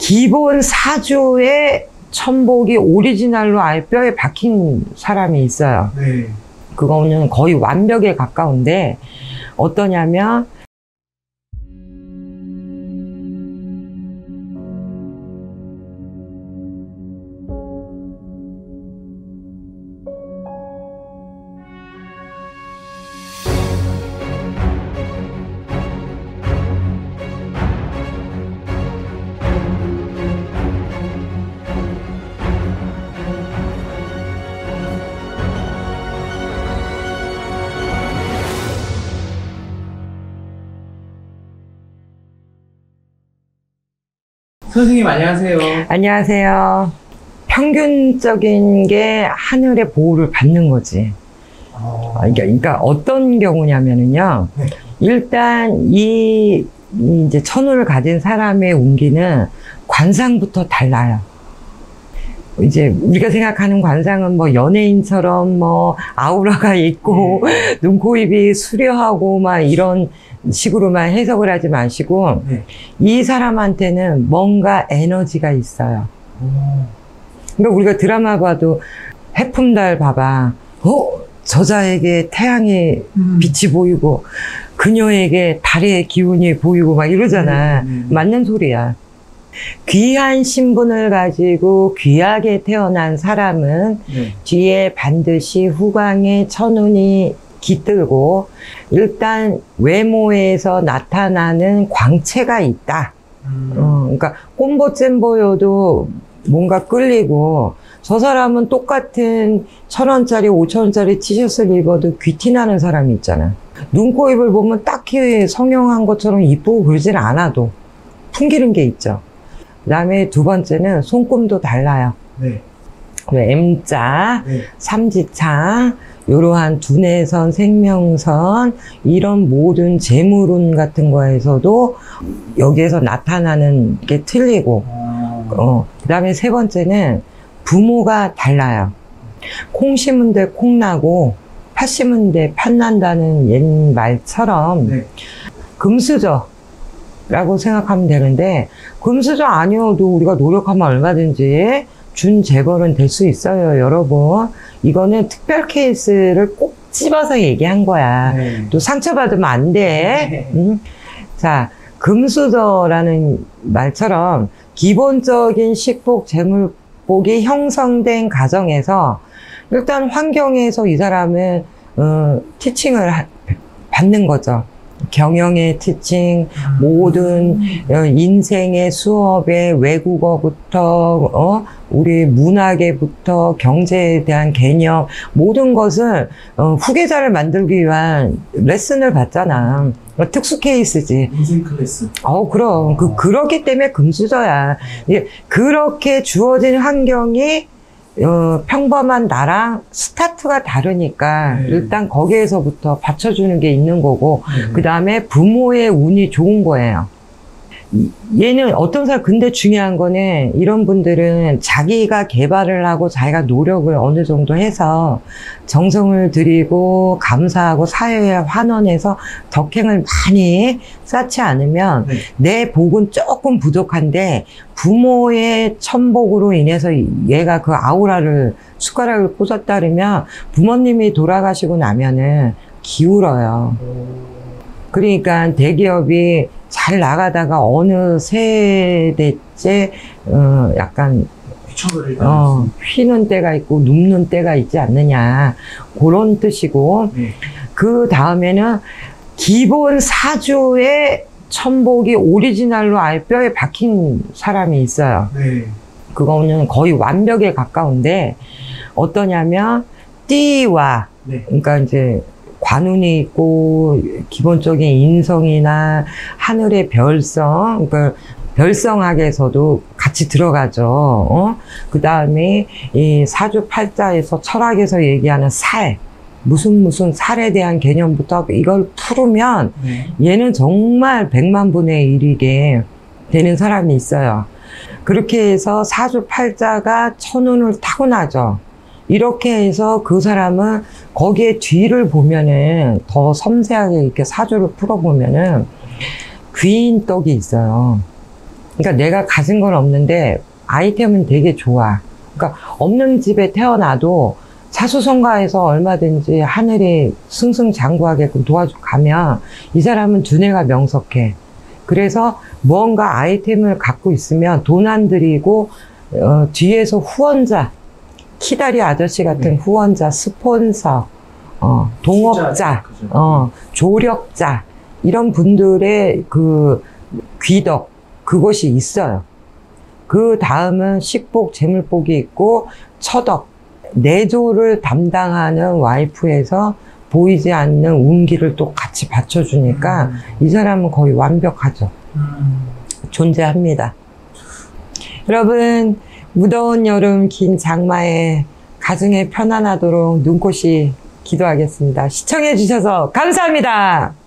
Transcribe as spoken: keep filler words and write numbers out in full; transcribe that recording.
기본 사주에 천복이 오리지널로 아예 뼈에 박힌 사람이 있어요. 네. 그거는 거의 완벽에 가까운데 어떠냐면 선생님 안녕하세요. 안녕하세요. 평균적인 게 하늘의 보호를 받는 거지. 어... 그러니까, 그러니까 어떤 경우냐면은요. 네. 일단 이, 이 이제 천운을 가진 사람의 운기는 관상부터 달라요. 이제 우리가 생각하는 관상은 뭐 연예인처럼 뭐 아우라가 있고 네. 눈, 코, 입이 수려하고 막 이런 식으로만 해석을 하지 마시고 네. 이 사람한테는 뭔가 에너지가 있어요. 오... 그러니까 우리가 드라마 봐도 해품달 봐봐. 어? 저자에게 태양의 음. 빛이 보이고 그녀에게 달의 기운이 보이고 막 이러잖아. 음, 음. 맞는 소리야. 귀한 신분을 가지고 귀하게 태어난 사람은 네. 뒤에 반드시 후광의 천운이 깃들고 일단 외모에서 나타나는 광채가 있다. 음. 어, 그러니까 꼼보잼보여도 뭔가 끌리고 저 사람은 똑같은 천 원짜리 오천 원짜리 티셔츠를 입어도 귀티 나는 사람이 있잖아. 눈, 코, 입을 보면 딱히 성형한 것처럼 이쁘고 그러진 않아도 풍기는 게 있죠. 그 다음에 두 번째는 손금도 달라요. 네. M자, 네. 삼지창, 이러한 두뇌선, 생명선, 이런 모든 재물운 같은 거에서도 여기에서 나타나는 게 틀리고, 아... 어, 그 다음에 세 번째는 부모가 달라요. 콩 심은 데 콩 나고, 팥 심은 데 팥 난다는 옛 말처럼, 네. 금수저. 라고 생각하면 되는데 금수저 아니어도 우리가 노력하면 얼마든지 준 재벌은 될 수 있어요, 여러분. 이거는 특별 케이스를 꼭 집어서 얘기한 거야. 네. 또 상처받으면 안 돼. 네. 음? 자, 금수저라는 말처럼 기본적인 식복, 재물복이 형성된 가정에서 일단 환경에서 이 사람은 어, 티칭을 하, 받는 거죠. 경영의 티칭, 모든 인생의 수업에 외국어부터 어? 우리 문학에부터 경제에 대한 개념 모든 것을 어, 후계자를 만들기 위한 레슨을 받잖아. 특수 케이스지. 인생 클래스. 어, 그럼. 그, 그렇기 때문에 금수저야. 예, 그렇게 주어진 환경이 어, 평범한 나랑 스타트가 다르니까 네. 일단 거기에서부터 받쳐주는 게 있는 거고 네. 그 다음에 부모의 운이 좋은 거예요. 얘는 어떤 사람 근데 중요한 거는 이런 분들은 자기가 개발을 하고 자기가 노력을 어느 정도 해서 정성을 들이고 감사하고 사회에 환원해서 덕행을 많이 쌓지 않으면 네. 내 복은 조금 부족한데 부모의 천복으로 인해서 얘가 그 아우라를 숟가락을 꽂았다 그러면 부모님이 돌아가시고 나면은 기울어요. 그러니까 대기업이 잘 나가다가 어느 세대째 어 약간 휘청거릴 어 휘는 때가 있고 눕는 때가 있지 않느냐 그런 뜻이고 네. 그 다음에는 기본 사주에 천복이 오리지널로 아예 뼈에 박힌 사람이 있어요. 네. 그거는 거의 완벽에 가까운데 어떠냐면 띠와 네. 그러니까 이제 관운이 있고 기본적인 인성이나 하늘의 별성, 그러니까 별성학에서도 같이 들어가죠. 어? 그 다음에 이 사주팔자에서 철학에서 얘기하는 살, 무슨 무슨 살에 대한 개념부터 이걸 풀으면 네. 얘는 정말 백만분의 일이게 되는 사람이 있어요. 그렇게 해서 사주팔자가 천운을 타고나죠. 이렇게 해서 그 사람은 거기에 뒤를 보면은 더 섬세하게 이렇게 사주를 풀어보면은 귀인떡이 있어요. 그러니까 내가 가진 건 없는데 아이템은 되게 좋아. 그러니까 없는 집에 태어나도 사수성가해서 얼마든지 하늘이 승승장구하게끔 도와주고 가면 이 사람은 두뇌가 명석해. 그래서 무언가 아이템을 갖고 있으면 돈 안 들이고 어, 뒤에서 후원자, 키다리 아저씨 같은 네. 후원자, 스폰서, 어, 동업자, 그죠. 어, 조력자 이런 분들의 그 귀덕 그것이 있어요. 그 다음은 식복, 재물복이 있고 처덕, 내조를 담당하는 와이프에서 보이지 않는 운기를 또 같이 받쳐주니까 음. 이 사람은 거의 완벽하죠. 음. 존재합니다. 여러분, 무더운 여름 긴 장마에 가정에 편안하도록 눈꽃이 기도하겠습니다. 시청해 주셔서 감사합니다.